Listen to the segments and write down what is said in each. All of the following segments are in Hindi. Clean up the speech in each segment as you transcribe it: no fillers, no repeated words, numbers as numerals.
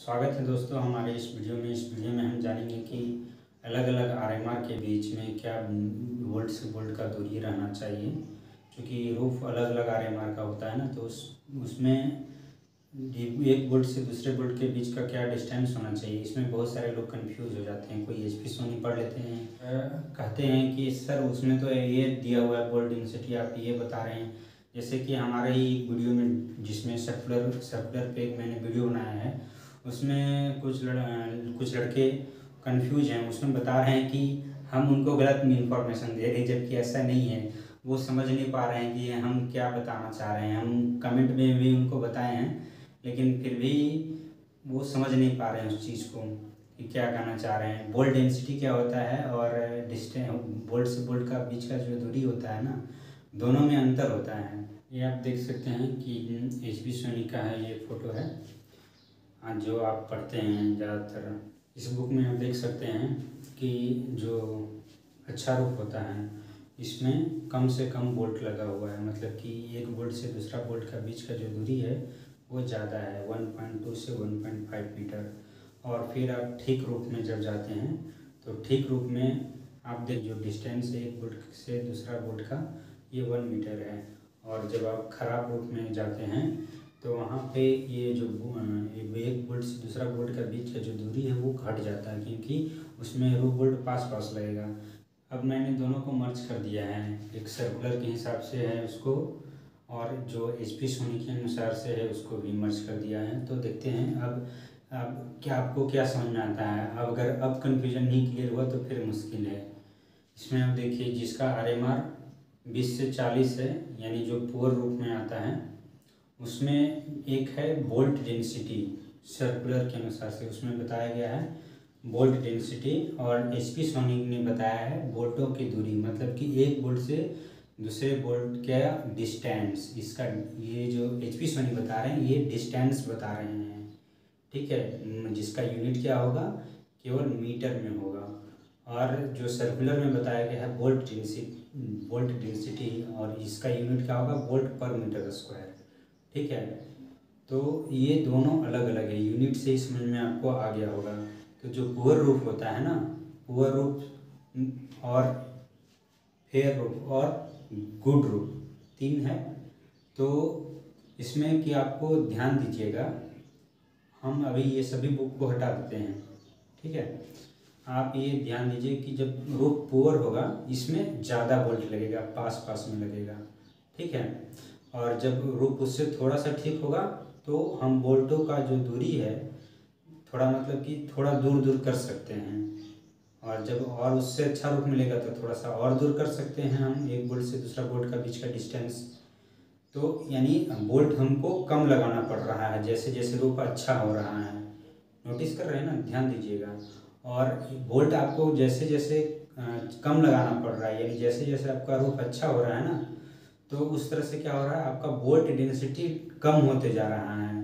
स्वागत है दोस्तों हमारे इस वीडियो में। इस वीडियो में हम जानेंगे कि अलग अलग आरएमआर के बीच में क्या वोल्ट से वोल्ट का दूरी रहना चाहिए। क्योंकि रूफ अलग अलग आरएमआर का होता है ना, तो उसमें एक वोल्ट से दूसरे वोल्ट के बीच का क्या डिस्टेंस होना चाहिए। इसमें बहुत सारे लोग कंफ्यूज हो जाते हैं। कोई एचपी सोनी पढ़ लेते हैं, कहते हैं कि सर उसमें तो ये दिया हुआ है वोल्ट डेंसिटी, आप ये बता रहे हैं। जैसे कि हमारे ही वीडियो में जिसमें सर्कुलर पे मैंने वीडियो बनाया है, उसमें कुछ लड़के कंफ्यूज हैं। उसमें बता रहे हैं कि हम उनको गलत इन्फॉर्मेशन दे रहे हैं, जबकि ऐसा नहीं है। वो समझ नहीं पा रहे हैं कि हम क्या बताना चाह रहे हैं। हम कमेंट में भी उनको बताए हैं, लेकिन फिर भी वो समझ नहीं पा रहे हैं उस चीज़ को कि क्या कहना चाह रहे हैं। वोल्ट डेंसिटी क्या होता है और डिस्टेंस वोल्ट से वोल्ट का बीच का जो दूरी होता है ना, दोनों में अंतर होता है। ये आप देख सकते हैं कि एचपी सोनी का है, ये फ़ोटो है। आज जो आप पढ़ते हैं ज़्यादातर इस बुक में आप देख सकते हैं कि जो अच्छा रूप होता है इसमें कम से कम वोल्ट लगा हुआ है। मतलब कि एक वोल्ट से दूसरा वोल्ट का बीच का जो दूरी है वो ज़्यादा है, 1.2 से 1.5 मीटर। और फिर आप ठीक रूप में जब जाते हैं तो ठीक रूप में आप देख जो डिस्टेंस है एक वोल्ट से दूसरा वोल्ट का, ये 1 मीटर है। और जब आप खराब रूप में जाते हैं तो वहाँ पे ये जो एक वोल्ट से दूसरा वोल्ट का बीच का जो दूरी है वो घट जाता है, क्योंकि उसमें रो वोल्ट पास लगेगा। अब मैंने दोनों को मर्ज कर दिया है, एक सर्कुलर के हिसाब से है उसको, और जो एचपी सोनी के अनुसार से है उसको भी मर्ज कर दिया है। तो देखते हैं अब क्या आपको क्या समझ में आता है। अब अगर अब कन्फ्यूजन नहीं क्लियर हुआ तो फिर मुश्किल है। इसमें आप देखिए जिसका आरएमआर 20 से 40 है, यानी जो पुअर रूप में आता है, उसमें एक है वोल्ट डेंसिटी। सर्कुलर के अनुसार से उसमें बताया गया है वोल्ट डेंसिटी, और एचपी सोनिक ने बताया है वोल्टों की दूरी। मतलब कि एक वोल्ट से दूसरे वोल्ट का डिस्टेंस, इसका ये जो एचपी सोनिक बता रहे हैं ये डिस्टेंस बता रहे हैं। ठीक है, जिसका यूनिट क्या होगा, केवल मीटर में होगा। और जो सर्कुलर में बताया गया है वोल्ट डेंसिटी, और इसका यूनिट क्या होगा, वोल्ट पर मीटर स्क्वायर। ठीक है, तो ये दोनों अलग अलग है। यूनिट से ही समझ में आपको आ गया होगा। तो जो पुअर रूफ होता है ना, पुअर रूफ और फेयर रूफ और गुड रूफ, तीन है। तो इसमें कि आपको ध्यान दीजिएगा, हम अभी ये सभी बुक को हटा देते हैं। ठीक है, आप ये ध्यान दीजिए कि जब रूफ पुअर होगा इसमें ज़्यादा वोल्ट लगेगा, पास में लगेगा। ठीक है, और जब रूफ उससे थोड़ा सा ठीक होगा तो हम वोल्टों का जो दूरी है थोड़ा, मतलब कि थोड़ा दूर कर सकते हैं। और जब और उससे अच्छा रूप मिलेगा तो थोड़ा सा और दूर कर सकते हैं हम, एक वोल्ट से दूसरा वोल्ट का बीच का डिस्टेंस। तो यानी वोल्ट हमको कम लगाना पड़ रहा है जैसे जैसे रूप अच्छा हो रहा है। नोटिस कर रहे हैं ना, ध्यान दीजिएगा। और वोल्ट आपको जैसे जैसे कम लगाना पड़ रहा है, यानी जैसे जैसे आपका रूप अच्छा हो रहा है ना, तो उस तरह से क्या हो रहा है, आपका वोल्ट डेंसिटी कम होते जा रहा है।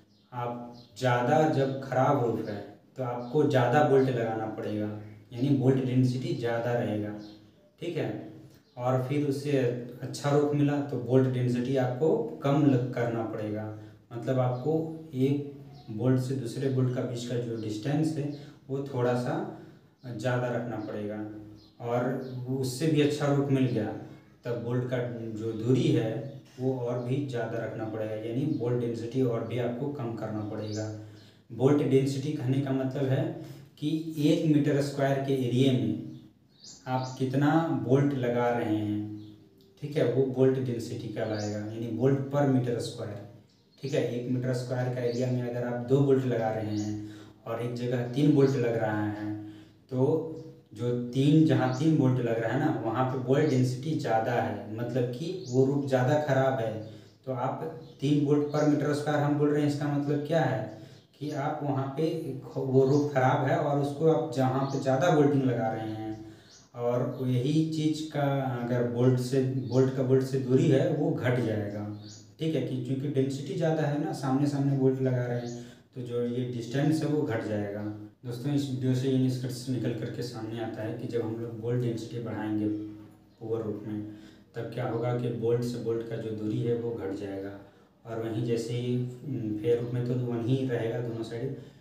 आप ज़्यादा जब खराब रूप है तो आपको ज़्यादा वोल्ट लगाना पड़ेगा, यानी वोल्ट डेंसिटी ज़्यादा रहेगा। ठीक है, और फिर उससे अच्छा रूप मिला तो वोल्ट डेंसिटी आपको कम करना पड़ेगा। मतलब आपको एक वोल्ट से दूसरे वोल्ट का बीच का जो डिस्टेंस है वो थोड़ा सा ज़्यादा रखना पड़ेगा। और उससे भी अच्छा रूप मिल गया तब वोल्ट का जो दूरी है वो और भी ज़्यादा रखना पड़ेगा, यानी वोल्ट डेंसिटी और भी आपको कम करना पड़ेगा। वोल्ट डेंसिटी कहने का मतलब है कि 1 मीटर स्क्वायर के एरिया में आप कितना वोल्ट लगा रहे हैं। ठीक है, वो वोल्ट डेंसिटी कहलाएगा, यानी वोल्ट पर मीटर स्क्वायर। ठीक है, 1 मीटर स्क्वायर का एरिया में अगर आप 2 वोल्ट लगा रहे हैं और एक जगह 3 वोल्ट लग रहा है, तो जो जहाँ 3 वोल्ट लग रहा है ना, वहाँ पे वोल्ट डेंसिटी ज़्यादा है, मतलब कि वो रूप ज़्यादा खराब है। तो आप 3 वोल्ट पर मीटर स्क्वायर हम बोल रहे हैं, इसका मतलब क्या है कि आप वहाँ पे वो रूप खराब है और उसको आप जहाँ पे ज़्यादा वोल्टिंग लगा रहे हैं। और यही चीज़ का अगर वोल्ट से दूरी है वो घट जाएगा। ठीक है, कि क्योंकि डेंसिटी ज़्यादा है ना, सामने सामने वोल्ट लगा रहे हैं, तो जो ये डिस्टेंस है वो घट जाएगा। दोस्तों, इस वीडियो से ये निष्कर्ष निकल करके सामने आता है कि जब हम लोग वोल्ट डेंसिटी बढ़ाएंगे पुअर रूप में, तब क्या होगा कि वोल्ट से वोल्ट का जो दूरी है वो घट जाएगा। और वहीं जैसे ही फेयर रूप में तो वहीं रहेगा दोनों साइड,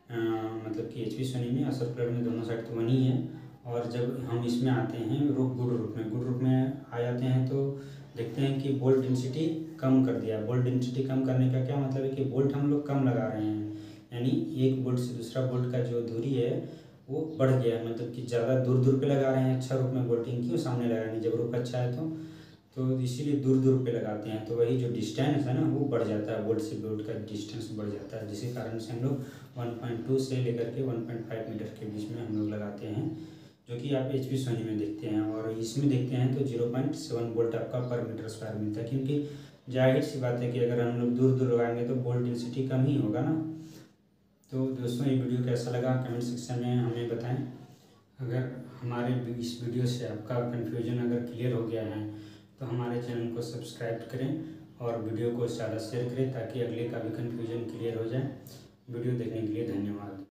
मतलब कि एचवी सोनी में और सर्कुलर में दोनों साइड तो 1 ही है। और जब हम इसमें आते हैं गुड रूप में आ जाते हैं तो देखते हैं कि बोल्ट डेंसिटी कम कर दिया। बोल्ट डेंसिटी कम करने का क्या मतलब है कि बोल्ट हम लोग कम लगा रहे हैं, यानी एक बोल्ट से दूसरा बोल्ट का जो दूरी है वो बढ़ गया है, मतलब कि ज़्यादा दूर पे लगा रहे हैं। अच्छा रूप में बोल्टिंग क्यों सामने लगा नहीं, जब रूप अच्छा है तो इसीलिए दूर पे लगाते हैं, तो वही जो डिस्टेंस है ना वो बढ़ जाता है, बोल्ट से बोल्ट का डिस्टेंस बढ़ जाता है, जिसके कारण से हम लोग 1.2 से लेकर के 1.5 मीटर के बीच में हम लोग लगाते हैं, जो कि आप एचपी सोनी में देखते हैं। और इसमें देखते हैं तो 0.7 बोल्ट आपका पर मीटर स्क्वायर मिलता है, क्योंकि जाहिर सी बात है कि अगर हम लोग दूर लगाएंगे तो बोल्ट डेंसिटी कम ही होगा ना। तो दोस्तों ये वीडियो कैसा लगा कमेंट सेक्शन में हमें बताएं। अगर हमारे इस वीडियो से आपका कन्फ्यूजन अगर क्लियर हो गया है तो हमारे चैनल को सब्सक्राइब करें और वीडियो को ज़्यादा शेयर करें, ताकि अगले का भी कन्फ्यूजन क्लियर हो जाए। वीडियो देखने के लिए धन्यवाद।